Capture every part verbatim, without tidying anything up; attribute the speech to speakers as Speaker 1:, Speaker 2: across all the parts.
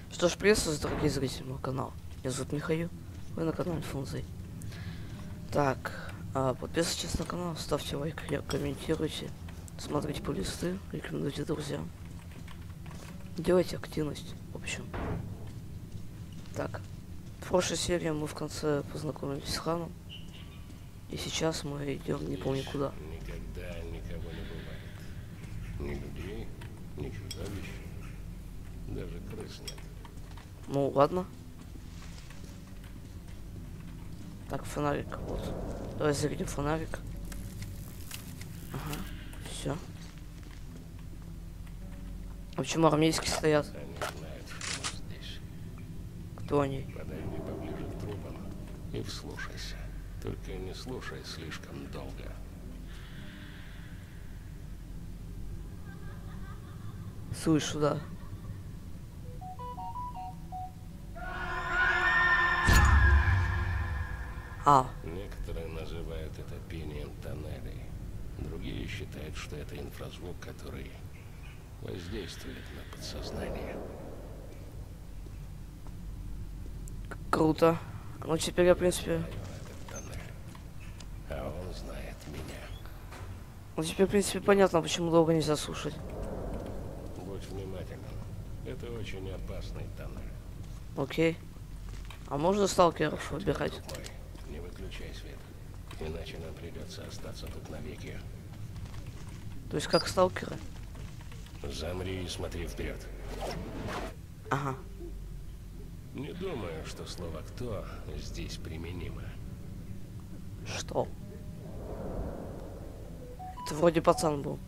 Speaker 1: Что ж, приветствую, дорогие зрители моего канала. Меня зовут Михаил, вы на канале Фунзей. Так, а, подписывайтесь на канал, ставьте лайк, комментируйте, смотрите плейлисты, рекомендуйте друзьям. Делайте активность, в общем. Так, в прошлой серии мы в конце познакомились с Ханом. И сейчас мы идем не помню куда.
Speaker 2: Никогда никого не бывает. Ни людей, ни чудовищ, даже крыс нет.
Speaker 1: Ну ладно. Так, фонарик, вот. Давай зарядим фонарик. Ага, все. А почему армейские стоят?
Speaker 2: Они знают, что мы здесь.
Speaker 1: Кто они?
Speaker 2: Подойди поближе к трупам и вслушайся. Только не слушай слишком долго.
Speaker 1: Слышу, да. А.
Speaker 2: Некоторые называют это пением тоннелей. Другие считают, что это инфразвук, который воздействует на подсознание.
Speaker 1: Круто. Ну теперь я, в принципе...
Speaker 2: Этот тоннель. А он знает меня.
Speaker 1: Ну теперь, в принципе, понятно, почему долго нельзя слушать.
Speaker 2: Будь внимателен. Это очень опасный тоннель.
Speaker 1: Окей. А можно сталкеров выбирать?
Speaker 2: Друг мой, не выключай свет. Иначе нам придется остаться тут навеки.
Speaker 1: То есть как сталкеры?
Speaker 2: Замри и смотри вперед.
Speaker 1: Ага.
Speaker 2: Не думаю, что слово «кто» здесь применимо.
Speaker 1: Что? Это вроде пацан был.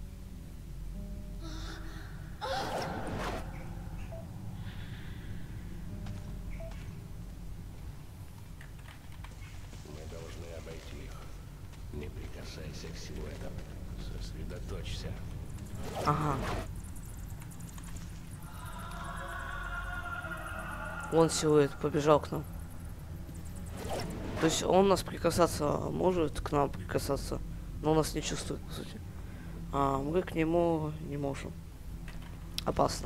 Speaker 2: Мы должны обойти их. Не прикасайся к силуэтам. Сосредоточься.
Speaker 1: Ага. Вон силуэт побежал к нам. То есть он нас прикасаться может, к нам прикасаться, но он нас не чувствует, по сути. А мы к нему не можем. Опасно.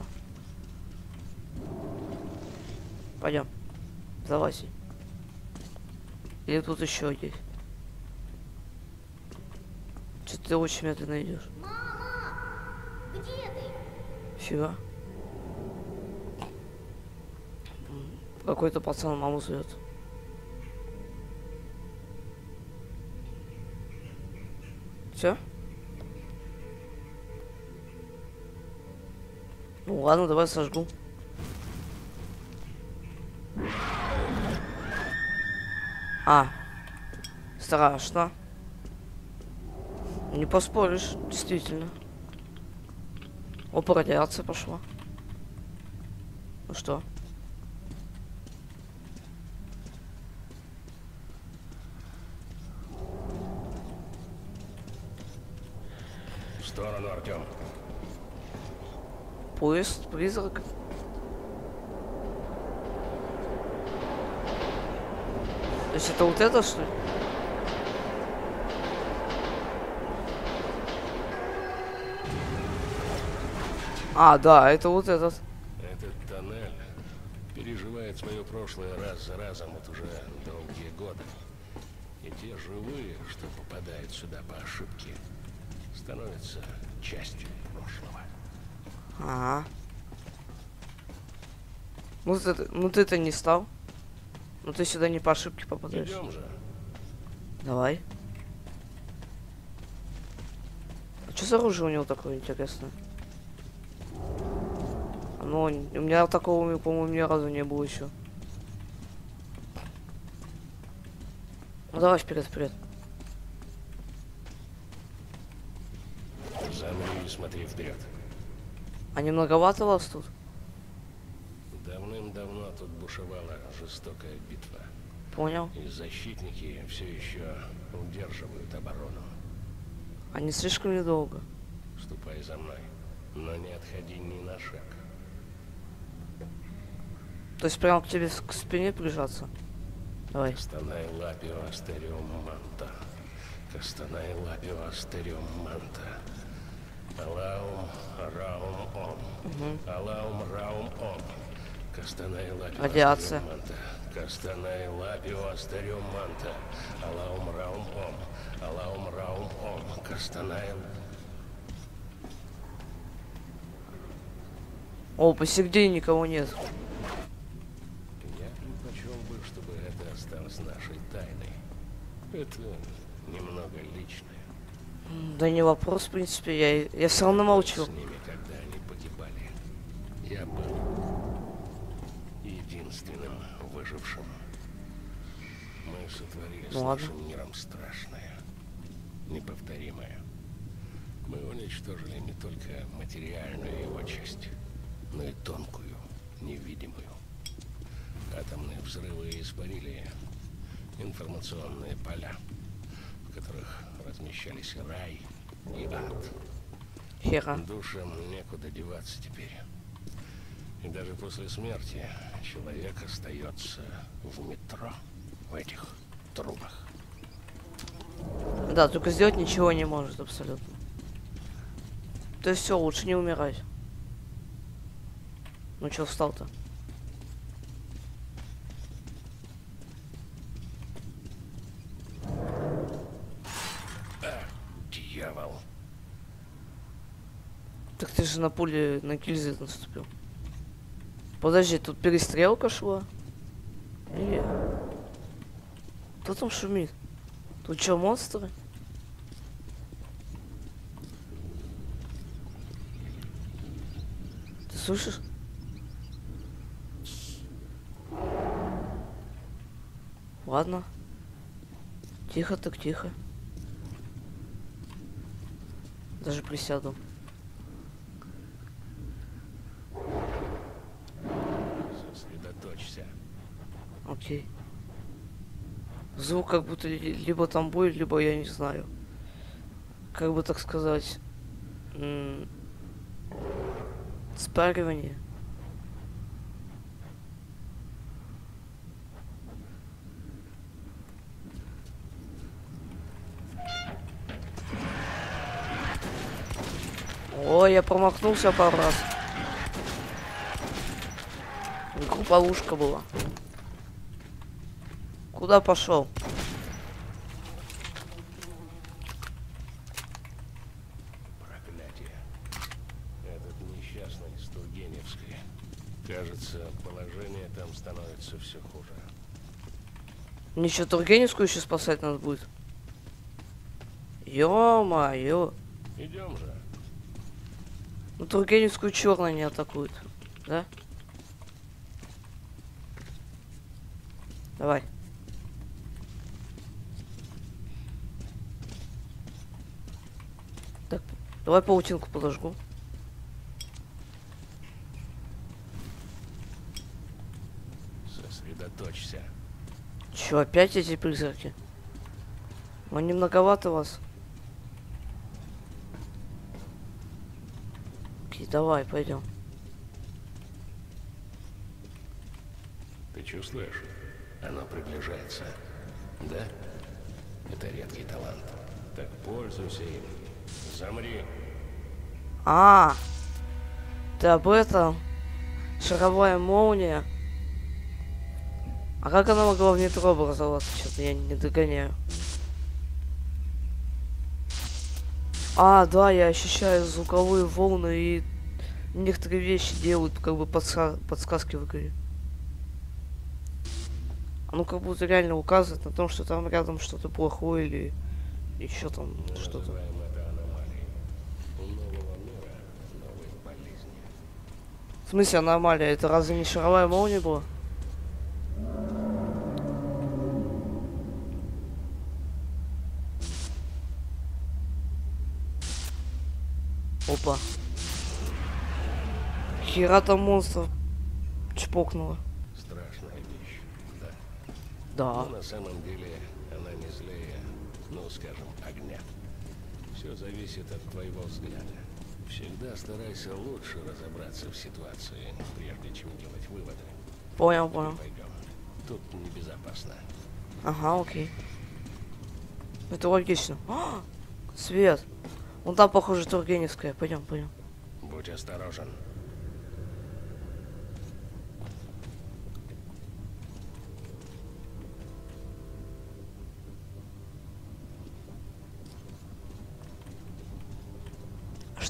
Speaker 1: Пойдем. Залази. Или тут еще есть? Что ты очень медленно идешь?
Speaker 3: Мама! Где ты?
Speaker 1: Фига. Какой-то пацан маму зовет. Все? Ну ладно, давай сожгу. А, страшно. Не поспоришь, действительно. Опа, радиация пошла. Ну что?
Speaker 2: В сторону, Артем.
Speaker 1: Поезд, призрак. То есть это вот это, что ли? А, да, это вот этот.
Speaker 2: Этот тоннель переживает свое прошлое раз за разом вот уже долгие годы. И те живые, что попадают сюда по ошибке, становятся частью прошлого.
Speaker 1: Ага. Ну ты, ну ты-то не стал. Ну ты сюда не по ошибке попадаешь.
Speaker 2: Идем же.
Speaker 1: Давай. А что за оружие у него такое интересное? Ну, у меня такого, по-моему, ни разу не было еще. Ну давай вперед, вперед.
Speaker 2: Замри и смотри вперед.
Speaker 1: А не многовато вас тут?
Speaker 2: Давным-давно тут бушевала жестокая битва.
Speaker 1: Понял.
Speaker 2: И защитники все еще удерживают оборону.
Speaker 1: А не слишком недолго.
Speaker 2: Ступай за мной, но не отходи ни на шаг.
Speaker 1: То есть прямо к тебе к спине прижаться? Давай.
Speaker 2: Кастанай лапио астериум манта. Кастанай лапио астериум манта. Алаум раум ом. Алаум раум ом. Кастанай лапио
Speaker 1: Радиация.
Speaker 2: астариум манта. Кастанай лапио астариум манта. Алаум раум ом. Алаум раум ом. Кастанай.
Speaker 1: О, посередине никого нет.
Speaker 2: Я предпочел бы, чтобы это осталось нашей тайной. Это немного личное.
Speaker 1: Да не вопрос, в принципе, я, я все равно молчу.
Speaker 2: С ними, когда они погибали, я был единственным выжившим. Мы сотворили
Speaker 1: Ну
Speaker 2: с
Speaker 1: ладно.
Speaker 2: нашим миром страшное, неповторимое. Мы уничтожили не только материальную его часть, но и тонкую, невидимую. Атомные взрывы испарили информационные поля, в которых размещались рай и ад.
Speaker 1: Хера.
Speaker 2: Душам некуда деваться теперь. И даже после смерти человек остается в метро, в этих трубах.
Speaker 1: Да, только сделать ничего не может абсолютно. То есть все, лучше не умирать. Ну чё встал-то?
Speaker 2: Дьявол.
Speaker 1: Так ты же на пуле на гильзы наступил. Подожди, тут перестрелка шла? Или... Кто там шумит? Тут что, монстры? Ты слышишь? Ладно. Тихо так тихо. Даже присяду.
Speaker 2: Сосредоточься.
Speaker 1: Окей. Звук как будто ли- либо там бой, либо я не знаю. Как бы так сказать. м, Спаривание. Ой, я промахнулся пару раз. Групповушка была. Куда пошел?
Speaker 2: Проклятие. Этот несчастный с Тургеневской. Кажется, положение там становится все хуже.
Speaker 1: Мне что, Тургеневскую еще спасать надо будет? Ё-моё.
Speaker 2: Идем же.
Speaker 1: Ну Тургеневскую черные не атакуют. Да? Давай. Так, давай паутинку подожгу.
Speaker 2: Сосредоточься.
Speaker 1: Чё, опять эти призраки? Ну не многовато вас. Окей, давай, пойдем.
Speaker 2: Ты чувствуешь? Оно приближается. Да? Это редкий талант. Так пользуйся им. Замри.
Speaker 1: А, ты об этом? Шаровая молния. А как она могла в метро образоваться? Что-то я не догоняю. А, да, я ощущаю звуковые волны и некоторые вещи делают как бы подска подсказки в игре. Оно как будто реально указывает на том, что там рядом что-то плохое или еще там
Speaker 2: Мы
Speaker 1: что-то.
Speaker 2: называем это аномалией. У нового мира новые болезни.
Speaker 1: В смысле аномалия? Это разве не шаровая молния была? Опа. Хера там монстров чпокнуло.
Speaker 2: Страшная вещь. Да.
Speaker 1: Да.
Speaker 2: Но на самом деле она не злее, ну, скажем, огня. Все зависит от твоего взгляда. Всегда старайся лучше разобраться в ситуации, прежде чем делать выводы.
Speaker 1: Понял, понял.
Speaker 2: Пойдем. Тут небезопасно.
Speaker 1: Ага, окей. Это логично. А, свет. Вон там, похоже, Тургеневская. Пойдем, пойдем.
Speaker 2: Будь осторожен.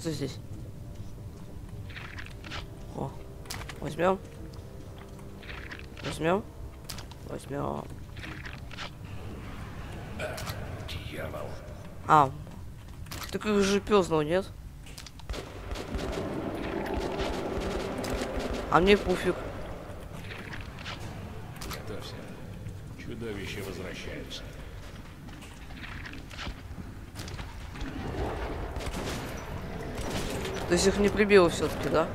Speaker 1: что здесь? О, возьмем. Возьмем. Возьмем.
Speaker 2: Дьявол.
Speaker 1: А, так их же пёзнул, нет? А мне пуфиг.
Speaker 2: Готовься. Чудовища возвращаются.
Speaker 1: То есть их не прибило все-таки, да?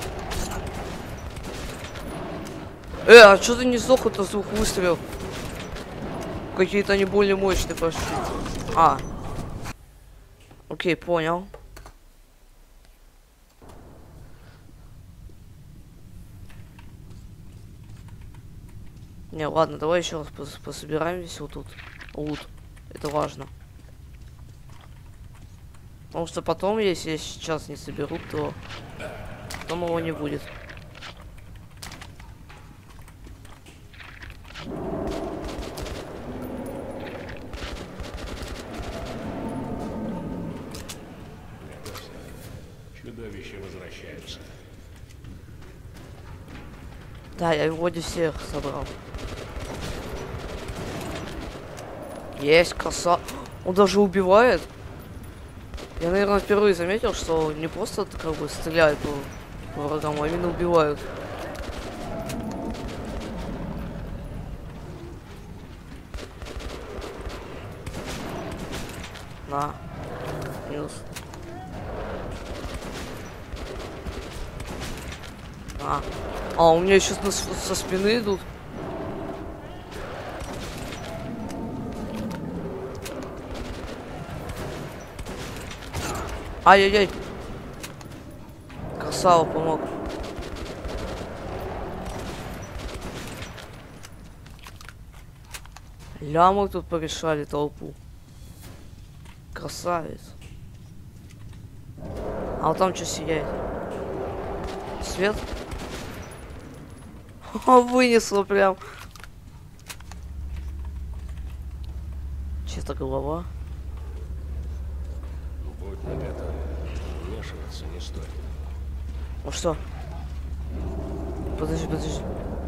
Speaker 1: Э, а что ты не сдох от звук выстрелов? Какие-то они более мощные пошли. А. Окей, понял. Не, ладно, давай еще раз пос пособираем здесь вот тут. Лут. Это важно. Потому что потом, если я сейчас не соберу, то потом его не будет.
Speaker 2: Чудовища возвращаются.
Speaker 1: Да, я вроде всех собрал. Есть коса. Он даже убивает. Я, наверное, впервые заметил, что не просто как бы стреляют по, по врагам, а именно убивают. На. Минус. А. А, у меня сейчас со спины идут. Ай-яй-яй. Красава, помог. Лямы тут порешали толпу. Красавец. А вот там что сияет? Свет? Вынесло прям. Чисто голова.
Speaker 2: Будь наготове. Вмешиваться не стоит.
Speaker 1: Ну что? Подожди, подожди.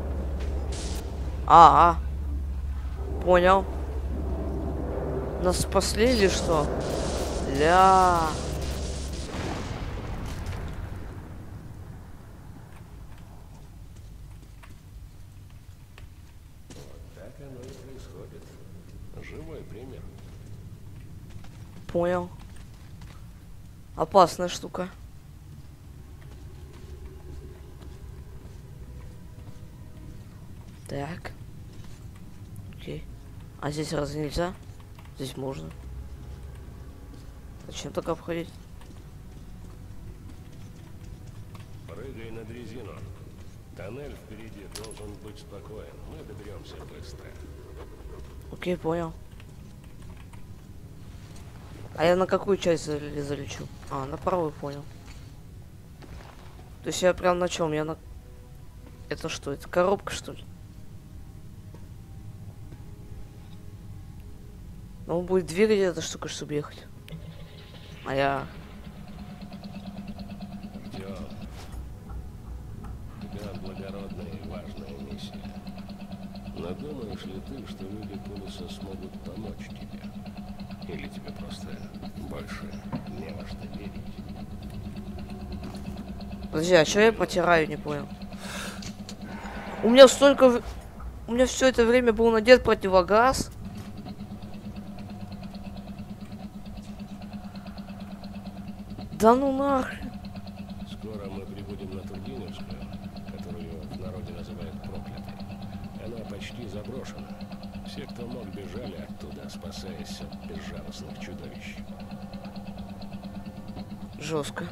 Speaker 1: А, а. Понял. Нас спасли или что? Ля.
Speaker 2: Так оно и происходит. Живой пример.
Speaker 1: Понял. Опасная штука. Так. Окей. А здесь разве нельзя? Здесь можно. Зачем так обходить?
Speaker 2: Прыгай на дрезину. Тоннель впереди должен быть спокоен. Мы доберемся быстро.
Speaker 1: Окей, понял. А я на какую часть зал- залечу? А, на правую, понял. То есть я прям на чем? Я на... Это что? Это коробка, что ли? Ну, он будет двигать эта штука, чтобы ехать. А я...
Speaker 2: Идем. У тебя благородная и важная миссия. Но думаешь ли ты, что люди Пулуса смогут помочь тебе? Или тебе просто больше не во что верить?
Speaker 1: Подожди, а что я потираю, не понял? У меня столько... в- У меня все это время был надет противогаз. Да ну нахрен.
Speaker 2: Скоро мы прибудем на Тургеневскую, которую в народе называют проклятой. Она почти заброшена. Все, кто мог, бежали оттуда, спасаясь от безжалостных чудовищ.
Speaker 1: Жестко.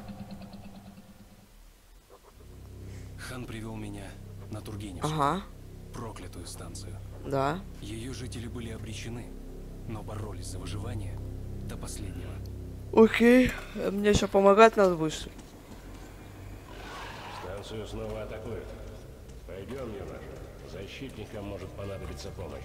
Speaker 4: Хан привел меня на Тургеневскую,
Speaker 1: Ага,
Speaker 4: проклятую станцию.
Speaker 1: да.
Speaker 4: Ее жители были обречены, но боролись за выживание до последнего.
Speaker 1: Окей. Мне еще помогать надо будет, что ли?
Speaker 2: Станцию снова атакуют. Пойдем, юноша. Защитникам может понадобиться помощь.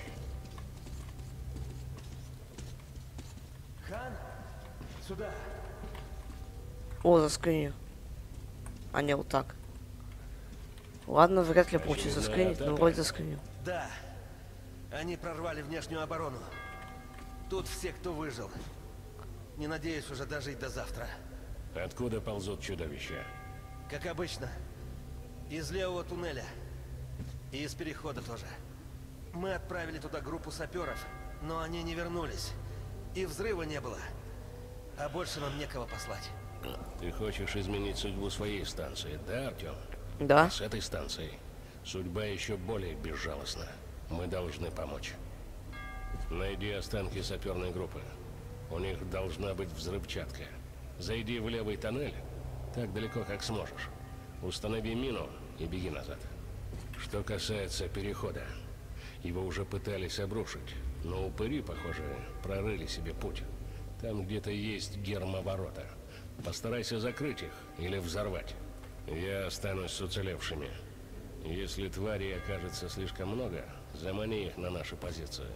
Speaker 5: Хан, сюда.
Speaker 1: О, заскриню. А не, вот так. Ладно, вряд ли получится заскринить, но вроде заскринил.
Speaker 5: Да. Они прорвали внешнюю оборону. Тут все, кто выжил. Не надеюсь уже дожить до завтра.
Speaker 2: Откуда ползут чудовища?
Speaker 5: Как обычно. Из левого туннеля. И из перехода тоже. Мы отправили туда группу саперов, но они не вернулись. И взрыва не было. А больше нам некого послать.
Speaker 2: Ты хочешь изменить судьбу своей станции, да, Артем?
Speaker 1: Да?
Speaker 2: С этой станцией судьба еще более безжалостна. Мы должны помочь. Найди останки саперной группы. У них должна быть взрывчатка. Зайди в левый тоннель, так далеко, как сможешь. Установи мину и беги назад. Что касается перехода, его уже пытались обрушить, но упыри, похоже, прорыли себе путь. Там где-то есть гермоворота. Постарайся закрыть их или взорвать. Я останусь с уцелевшими. Если тварей окажется слишком много, замани их на наши позиции.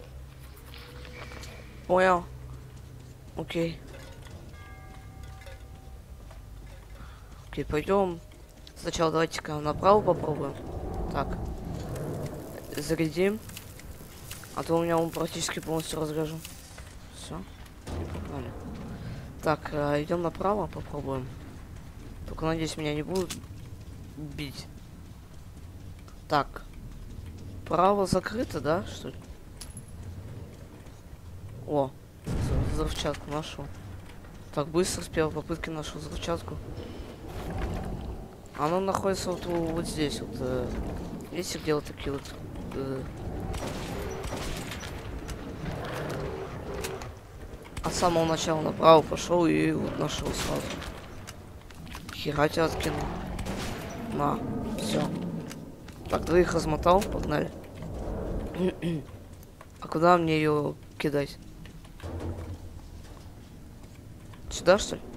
Speaker 1: Понял. Окей. Окей, пойдем. Сначала давайте-ка направо попробуем. Так. Зарядим. А то у меня он практически полностью разряжен. Все. Погнали. Так, э, идем направо, попробуем. Только надеюсь, меня не будут бить. Так. Право закрыто, да, что ли? О, взрывчатку нашел. Так, быстро с первой попытки нашел взрывчатку. Она находится вот, вот здесь, вот. Э, видите, где вот такие вот... Э, от самого начала направо пошел и вот нашел сразу. Хера тебя откинул. На, все. Так, двоих размотал, погнали. А куда мне ее кидать? Сюда, что ли?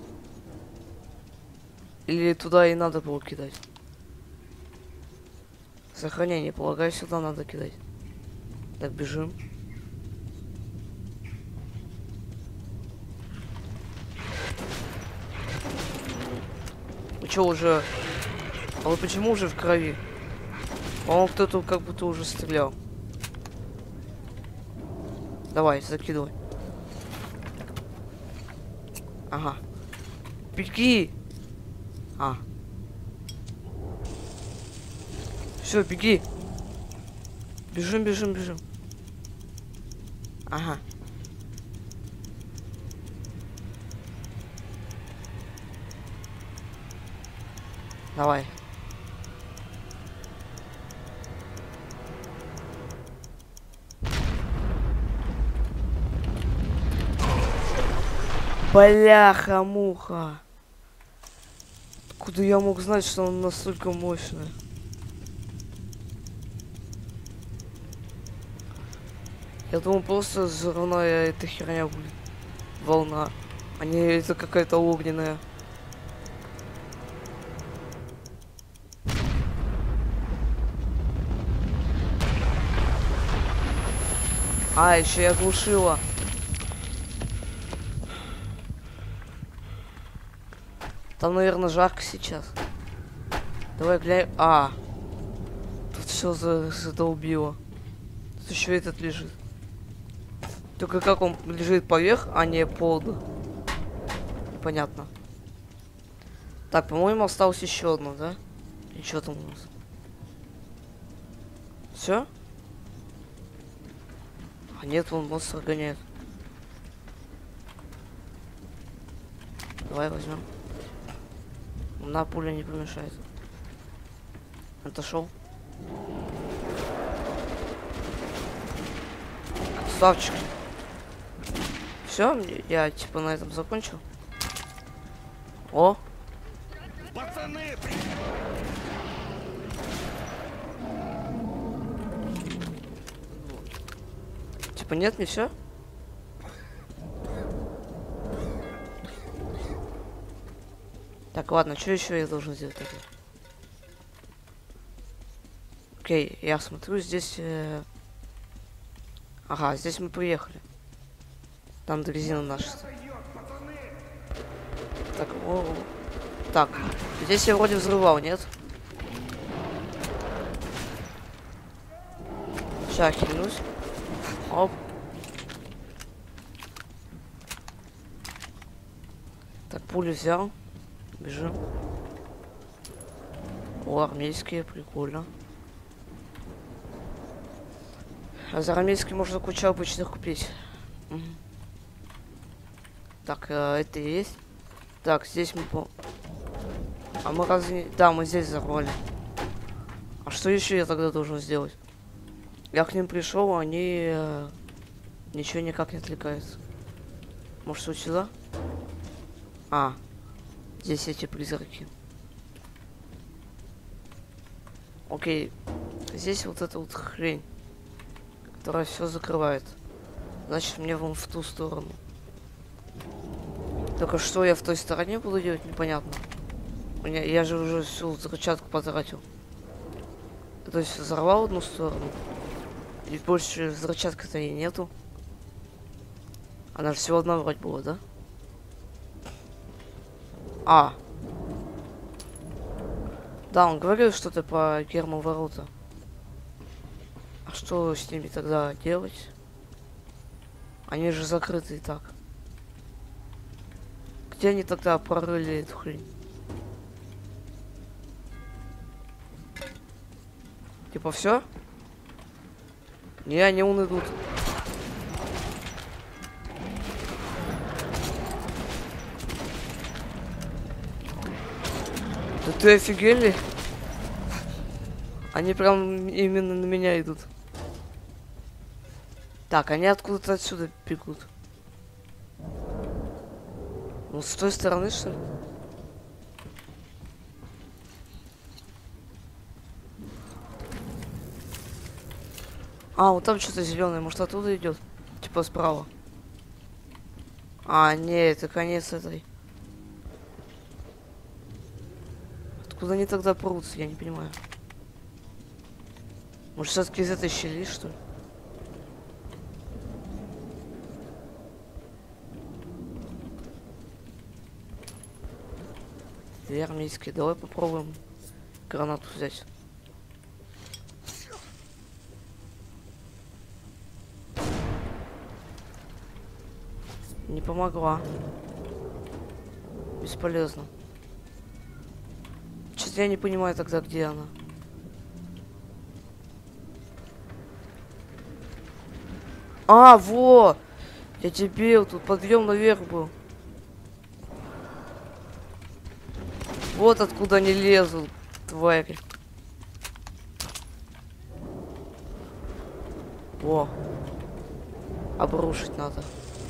Speaker 1: Или туда и надо было кидать? Сохранение, полагаю, сюда надо кидать. Так, бежим. Вы чё, уже... А вы почему уже в крови? По-моему, кто-то как будто уже стрелял. Давай, закидывай. Ага. Беги! А. Все, беги. Бежим, бежим, бежим. Ага. Давай. Бляха-муха. Откуда я мог знать, что он настолько мощный? Я думал, просто взрывная эта херня будет. Волна. А не это какая-то огненная. А, еще и оглушила. Там, наверное, жарко сейчас. Давай глянь. А, тут все за задолбило. Тут еще этот лежит. Только как он лежит поверх, а не под. Понятно. Так, по-моему, осталось еще одно, да? И что там у нас? Все? А нет, он монстр гоняет. Давай возьмем. На пуля не помешает. Отошел. Красавчик. Все, я типа на этом закончил. О!
Speaker 5: Пацаны!
Speaker 1: Типа нет, не все? Так, ладно, что еще я должен сделать тогда? Окей, я смотрю, здесь... Э... Ага, здесь мы приехали. Там дрезина наша. Так, о, Так, здесь я вроде взрывал, нет? Сейчас хильнусь. Оп. Так, пулю взял. Бежим. О, армейские, прикольно. А за армейские можно кучу обычных купить. Угу. Так, э, это и есть. Так, здесь мы по... А мы разве... Да, мы здесь взорвали. А что еще я тогда должен сделать? Я к ним пришел, они... Э, ничего никак не отвлекаются. Может, вот сюда? А, здесь эти призраки. Окей. Здесь вот эта вот хрень, которая все закрывает. Значит, мне вон в ту сторону. Только что я в той стороне буду делать, непонятно. У меня, я же уже всю взрывчатку потратил. То есть взорвал одну сторону. И больше взрывчатки-то и нету. Она же всего одна вроде была, да? А. Да, он говорил что-то по гермоворота. А что с ними тогда делать? Они же закрыты и так. Где они тогда прорыли эту хрень? Типа все? Не, они вон идут. Да ты офигели? Они прям именно на меня идут. Так, они откуда-то отсюда бегут. Ну, с той стороны, что ли? А, вот там что-то зеленое, может оттуда идет? Типа справа. А, не, это конец этой. Откуда они тогда прутся, я не понимаю. Может, все-таки из этой щели, что ли? Две армейские. Давай попробуем гранату взять. Не помогла. Бесполезно. Честно, я не понимаю тогда, где она. А, во! Я дебил, тут подъем наверх был. Вот откуда они лезут, твари. Во. Обрушить надо.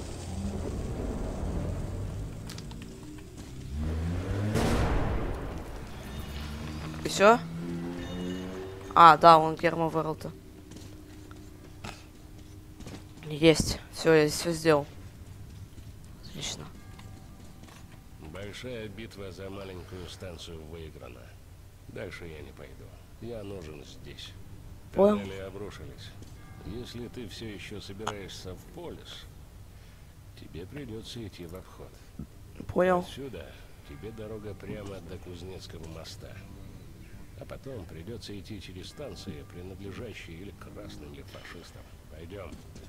Speaker 1: И все? А, да, он гермоворота. Есть. Все, я все сделал. Отлично.
Speaker 2: Большая битва за маленькую станцию выиграна. Дальше я не пойду. Я нужен здесь.
Speaker 1: Понял.
Speaker 2: Тоннели обрушились. Если ты все еще собираешься в полис, тебе придется идти в обход.
Speaker 1: Понял.
Speaker 2: Отсюда тебе дорога прямо до Кузнецкого моста. А потом придется идти через станции, принадлежащие или красным, или фашистам. Пойдем.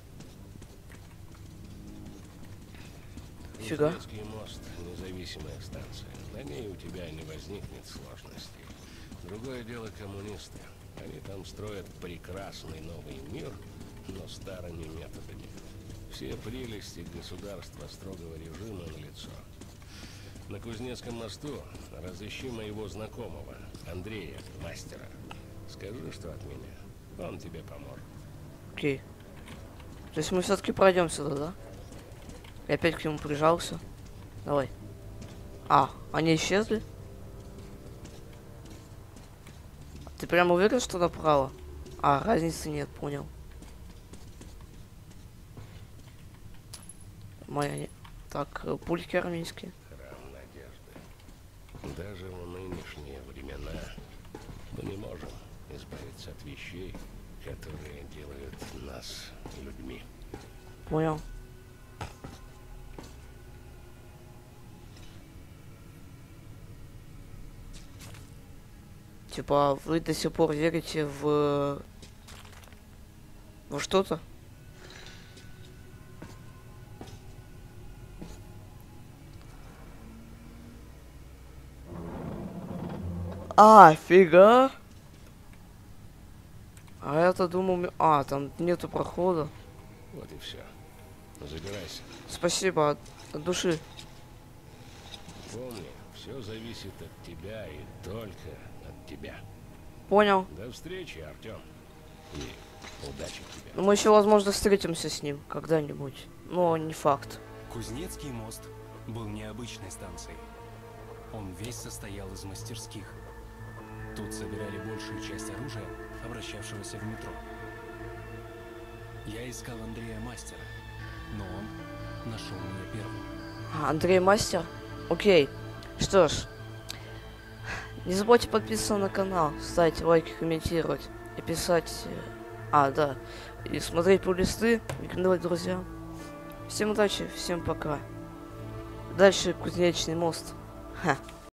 Speaker 1: Фига.
Speaker 2: Кузнецкий мост — независимая станция. На ней у тебя не возникнет сложностей. Другое дело коммунисты. Они там строят прекрасный новый мир, но старыми методами. Все прелести государства строгого режима налицо. На Кузнецком мосту разыщи моего знакомого, Андрея, мастера. Скажи, что от меня. Он тебе поможет.
Speaker 1: Окей. То есть мы все-таки пройдем сюда, да? И опять к нему прижался. Давай. А, они исчезли? Ты прям уверен, что направо? А, разницы нет, понял. Моя не... Так, пульки армейские.
Speaker 2: Храм надежды. Даже в нынешние времена мы не можем избавиться от вещей, которые делают нас людьми.
Speaker 1: Понял. Типа, вы до сих пор верите в... во что-то? А, фига! А я-то думал... м- А, там нету прохода.
Speaker 2: Вот и все. Забирайся.
Speaker 1: Спасибо от, от души.
Speaker 2: Помни, все зависит от тебя и только от тебя.
Speaker 1: Понял.
Speaker 2: До встречи, Артем. И удачи тебе.
Speaker 1: Ну, мы еще, возможно, встретимся с ним когда-нибудь. Но не факт.
Speaker 4: Кузнецкий мост был необычной станцией. Он весь состоял из мастерских. Тут собирали большую часть оружия, обращавшегося в метро. Я искал Андрея Мастера, но он нашел меня первым.
Speaker 1: А, Андрей Мастер? Окей. Что ж. Не забудьте подписываться на канал, ставить лайки, комментировать и писать... э, А, да. И смотреть плейлисты, рекомендовать друзьям. Всем удачи, всем пока. Дальше Кузнечный мост. Ха.